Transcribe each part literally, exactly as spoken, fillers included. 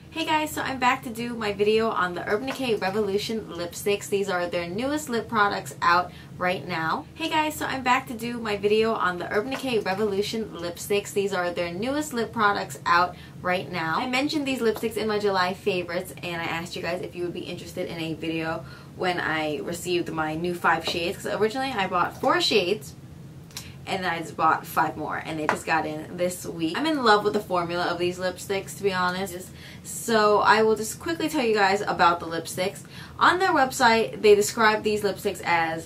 Hey guys, so I'm back to do my video on the Urban Decay Revolution lipsticks. These are their newest lip products out right now. Hey guys, so I'm back to do my video on the Urban Decay Revolution lipsticks. These are their newest lip products out right now. I mentioned these lipsticks in my July favorites and I asked you guys if you would be interested in a video when I received my new five shades. Because originally I bought four shades and then I just bought five more and they just got in this week. I'm in love with the formula of these lipsticks, to be honest. So I will just quickly tell you guys about the lipsticks. On their website, they describe these lipsticks as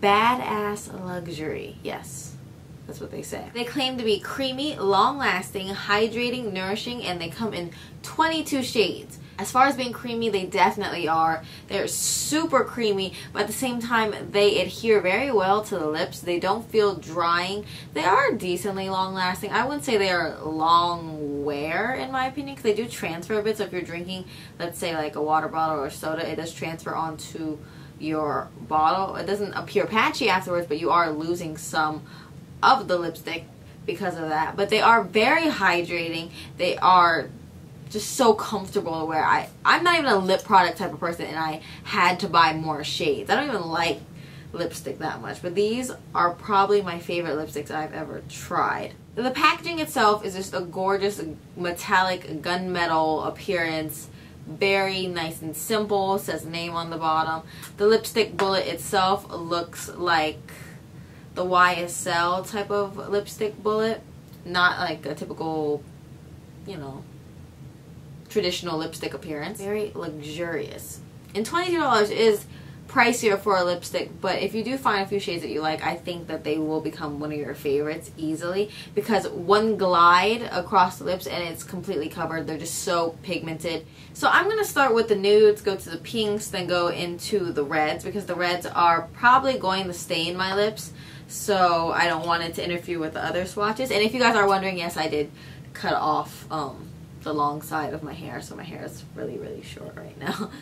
badass luxury. Yes, that's what they say. They claim to be creamy, long-lasting, hydrating, nourishing, and they come in twenty-two shades. As far as being creamy, they definitely are. They're super creamy, but at the same time, they adhere very well to the lips. They don't feel drying. They are decently long-lasting. I wouldn't say they are long wear, in my opinion, because they do transfer a bit. So if you're drinking, let's say, like a water bottle or soda, it does transfer onto your bottle. It doesn't appear patchy afterwards, but you are losing some of the lipstick because of that. But they are very hydrating. They are just so comfortable to wear. I, I'm not even a lip product type of person and I had to buy more shades. I don't even like lipstick that much, but these are probably my favorite lipsticks I've ever tried. The packaging itself is just a gorgeous metallic gunmetal appearance. Very nice and simple. It says name on the bottom. The lipstick bullet itself looks like the Y S L type of lipstick bullet. Not like a typical, you know, traditional lipstick appearance. Very luxurious. And twenty-two dollars is pricier for a lipstick, but if you do find a few shades that you like, I think that they will become one of your favorites easily, because one glide across the lips and it's completely covered. They're just so pigmented. So I'm going to start with the nudes, go to the pinks, then go into the reds, because the reds are probably going to stain my lips, so I don't want it to interfere with the other swatches. And if you guys are wondering, yes, I did cut off um, the long side of my hair, so my hair is really really short right now.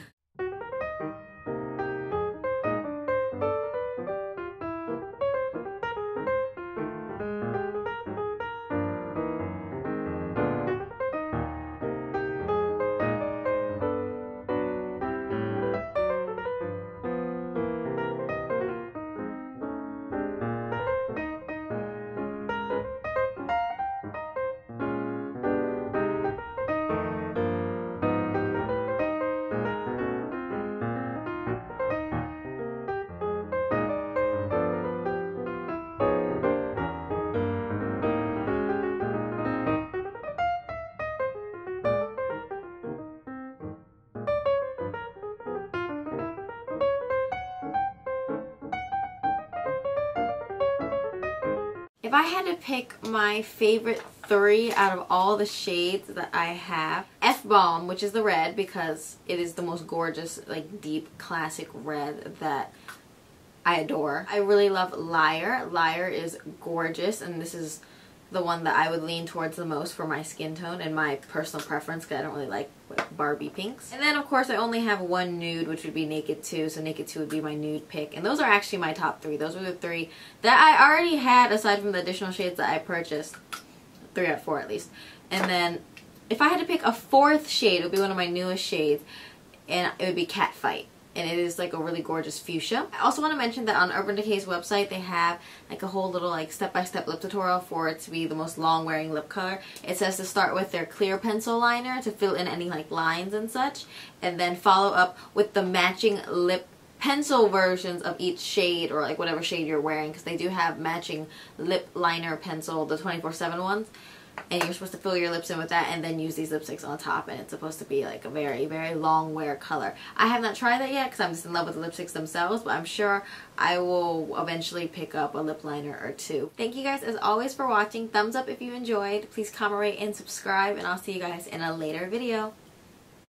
If I had to pick my favorite three out of all the shades that I have, F-Bomb, which is the red, because it is the most gorgeous, like, deep, classic red that I adore. I really love Liar. Liar is gorgeous, and this is the one that I would lean towards the most for my skin tone and my personal preference, because I don't really like Barbie pinks. And then of course I only have one nude, which would be Naked two, so Naked two would be my nude pick. And those are actually my top three. Those were the three that I already had, aside from the additional shades that I purchased. Three out of four at least. And then if I had to pick a fourth shade, it would be one of my newest shades, and it would be Catfight. And it is like a really gorgeous fuchsia. I also want to mention that on Urban Decay's website they have like a whole little like step-by-step lip tutorial for it to be the most long-wearing lip color. It says to start with their clear pencil liner to fill in any like lines and such, and then follow up with the matching lip pencil versions of each shade, or like whatever shade you're wearing, because they do have matching lip liner pencil, the twenty-four seven ones. And you're supposed to fill your lips in with that and then use these lipsticks on top, and it's supposed to be like a very, very long wear color. I have not tried that yet because I'm just in love with the lipsticks themselves, but I'm sure I will eventually pick up a lip liner or two. Thank you guys as always for watching. Thumbs up if you enjoyed. Please comment, rate, and subscribe, and I'll see you guys in a later video.